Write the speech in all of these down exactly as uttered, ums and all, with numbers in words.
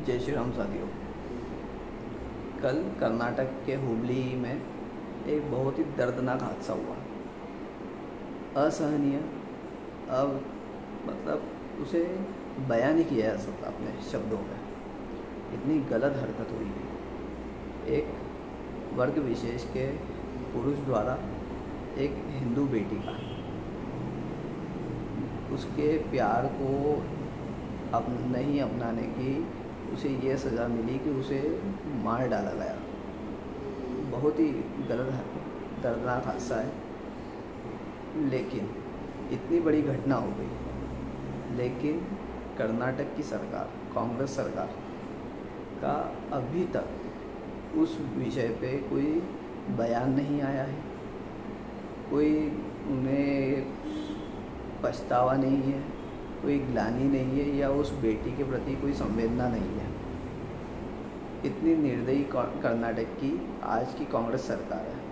जय श्री राम साथियों। कल कर्नाटक के हुबली में एक बहुत ही दर्दनाक हादसा हुआ। असहनीय, अब मतलब उसे बयान नहीं किया जा सकता अपने शब्दों में। इतनी गलत हरकत हुई है। एक वर्ग विशेष के पुरुष द्वारा एक हिंदू बेटी का उसके प्यार को अप नहीं अपनाने की उसे ये सज़ा मिली कि उसे मार डाला गया। बहुत ही गलत दर्दनाक हादसा है, लेकिन इतनी बड़ी घटना हो गई। लेकिन कर्नाटक की सरकार, कांग्रेस सरकार का अभी तक उस विषय पे कोई बयान नहीं आया है, कोई उन्हें पछतावा नहीं है, कोई ग्लानि नहीं है या उस बेटी के प्रति कोई संवेदना नहीं है। इतनी निर्दयी कर्नाटक की आज की कांग्रेस सरकार है।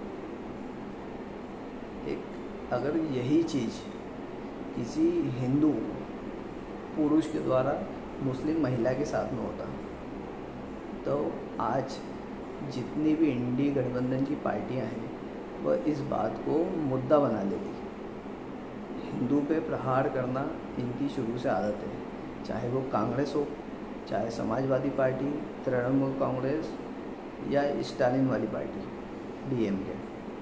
एक अगर यही चीज़ किसी हिंदू पुरुष के द्वारा मुस्लिम महिला के साथ में होता तो आज जितनी भी इंडी गठबंधन की पार्टियां हैं वह इस बात को मुद्दा बना लेती। हिंदू पे प्रहार करना इनकी शुरू से आदत है, चाहे वो कांग्रेस हो, चाहे समाजवादी पार्टी, तृणमूल कांग्रेस या स्टालिन वाली पार्टी डीएमके।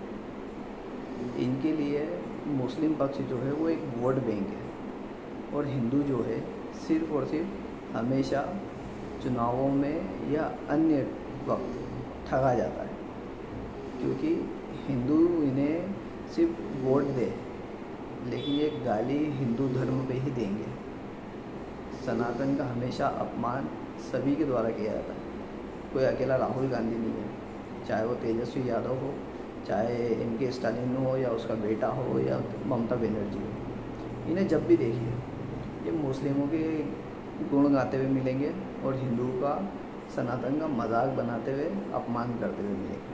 इनके लिए मुस्लिम पक्ष जो है वो एक वोट बैंक है और हिंदू जो है सिर्फ और सिर्फ हमेशा चुनावों में या अन्य वक्त ठगा जाता है, क्योंकि हिंदू इन्हें सिर्फ वोट दे लेकिन ये गाली हिंदू धर्म पे ही देंगे। सनातन का हमेशा अपमान सभी के द्वारा किया जाता है। कोई अकेला राहुल गांधी नहीं है, चाहे वो तेजस्वी यादव हो, चाहे इनके स्टालिन हो या उसका बेटा हो या ममता बनर्जी हो। इन्हें जब भी देखिए ये मुस्लिमों के गुण गाते हुए मिलेंगे और हिंदू का, सनातन का मजाक बनाते हुए, अपमान करते हुए मिलेंगे।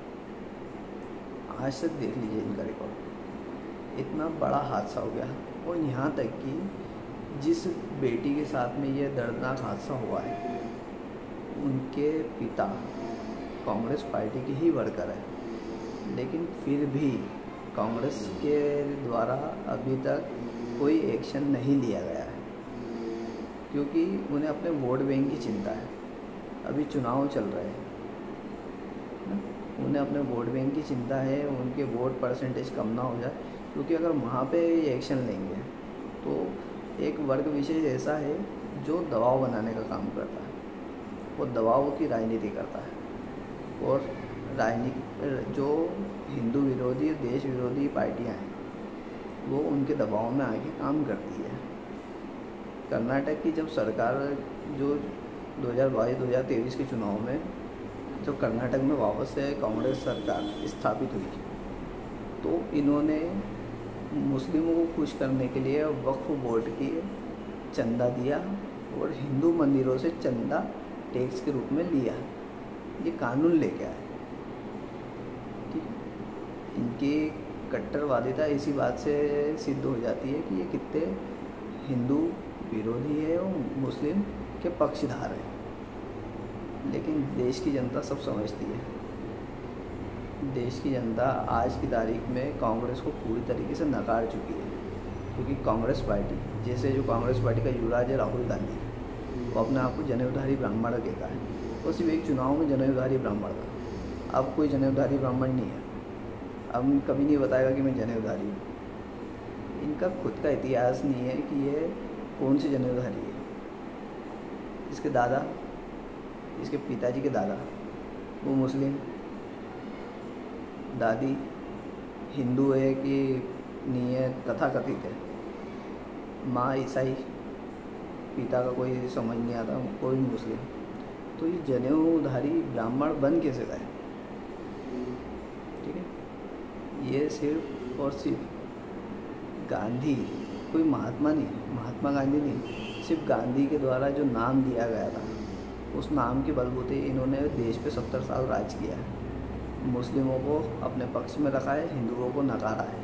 आज तक देख लीजिए इनका रिकॉर्ड। इतना बड़ा हादसा हो गया और यहाँ तक कि जिस बेटी के साथ में ये दर्दनाक हादसा हुआ है उनके पिता कांग्रेस पार्टी के ही वर्कर है, लेकिन फिर भी कांग्रेस के द्वारा अभी तक कोई एक्शन नहीं लिया गया है, क्योंकि उन्हें अपने वोट बैंक की चिंता है। अभी चुनाव चल रहे हैं, उन्हें अपने वोट बैंक की चिंता है, उनके वोट परसेंटेज कम ना हो जाए, क्योंकि अगर वहाँ पे एक्शन लेंगे तो एक वर्ग विशेष ऐसा है जो दबाव बनाने का काम करता है, वो दबाव की राजनीति करता है और राजनीति जो हिंदू विरोधी, देश विरोधी पार्टियां हैं वो उनके दबाव में आके काम करती है। कर्नाटक की जब सरकार जो दो हज़ार बाईस दो हज़ार तेईस के चुनाव में जो कर्नाटक में वापस से कांग्रेस सरकार स्थापित हुई तो इन्होंने मुस्लिमों को खुश करने के लिए वक्फ बोर्ड की चंदा दिया और हिंदू मंदिरों से चंदा टैक्स के रूप में लिया। ये कानून लेके आए। ठीक है, इनकी कट्टरवादिता इसी बात से सिद्ध हो जाती है कि ये कितने हिंदू विरोधी है और मुस्लिम के पक्षधर है। लेकिन देश की जनता सब समझती है। देश की जनता आज की तारीख में कांग्रेस को पूरी तरीके से नकार चुकी है, क्योंकि कांग्रेस पार्टी, जैसे जो कांग्रेस पार्टी का युवराज है राहुल गांधी, वो अपने आप को जनेऊधारी ब्राह्मण कहता है। वो सिर्फ एक चुनाव में जनेऊधारी ब्राह्मण था, अब कोई जनेऊधारी ब्राह्मण नहीं है। अब कभी नहीं बताएगा कि मैं जनेऊधारी हूँ। इनका खुद का इतिहास नहीं है कि ये कौन सी जनेऊधारी है। इसके दादा, इसके पिताजी के दादा वो मुस्लिम, दादी हिंदू है कि नहीं है तथाकथित है, माँ ईसाई, पिता का कोई समझ नहीं आता, कोई मुस्लिम। तो ये जनेऊधारी ब्राह्मण बन कैसे गए? ठीक है, ये सिर्फ और सिर्फ गांधी, कोई महात्मा नहीं, महात्मा गांधी नहीं, सिर्फ गांधी के द्वारा जो नाम दिया गया था उस नाम के बलबूते इन्होंने देश पे सत्तर साल राज किया है। मुस्लिमों को अपने पक्ष में रखा है, हिंदुओं को नकारा है।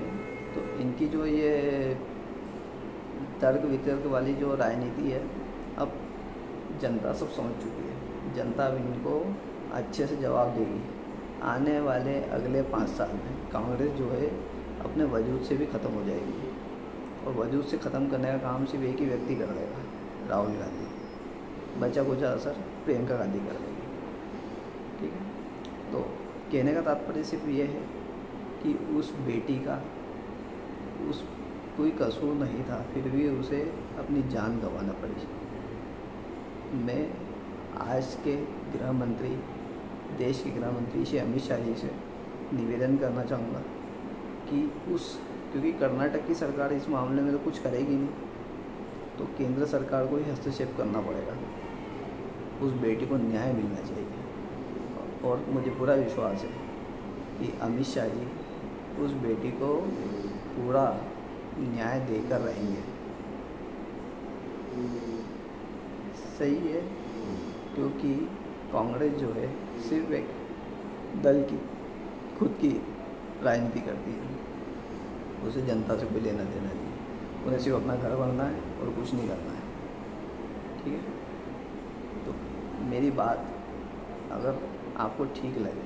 तो इनकी जो ये तर्क वितर्क वाली जो राजनीति है अब जनता सब समझ चुकी है, जनता अब इनको अच्छे से जवाब देगी। आने वाले अगले पाँच साल में कांग्रेस जो है अपने वजूद से भी ख़त्म हो जाएगी, और वजूद से ख़त्म करने का काम सिर्फ एक ही व्यक्ति कर देगा, राहुल गांधी। बचा कुचा असर प्रियंका गांधी कर देगी। ठीक है, तो कहने का तात्पर्य सिर्फ ये है कि उस बेटी का उस कोई कसूर नहीं था, फिर भी उसे अपनी जान गंवाना पड़ी। मैं आज के गृह मंत्री, देश के गृह मंत्री श्री अमित शाह जी से निवेदन करना चाहूँगा कि उस क्योंकि कर्नाटक की सरकार इस मामले में तो कुछ करेगी नहीं, तो केंद्र सरकार को ही हस्तक्षेप करना पड़ेगा। उस बेटी को न्याय मिलना चाहिए, और मुझे पूरा विश्वास है कि अमित शाह जी उस बेटी को पूरा न्याय देकर रहेंगे। सही है, क्योंकि कांग्रेस जो है सिर्फ एक दल की खुद की राजनीति करती है, उसे जनता से कोई लेना देना नहीं है। उन्हें सिर्फ अपना घर बनना है और कुछ नहीं करना है। ठीक है, तो मेरी बात अगर आपको ठीक लगे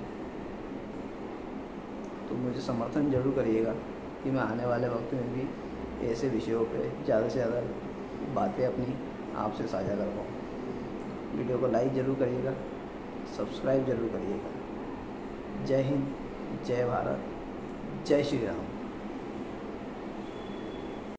तो मुझे समर्थन जरूर करिएगा कि मैं आने वाले वक्त में भी ऐसे विषयों पे ज़्यादा से ज़्यादा बातें अपनी आपसे साझा कर पाऊँ। वीडियो को लाइक ज़रूर करिएगा, सब्सक्राइब ज़रूर करिएगा। जय हिंद, जय भारत, जय श्री राम।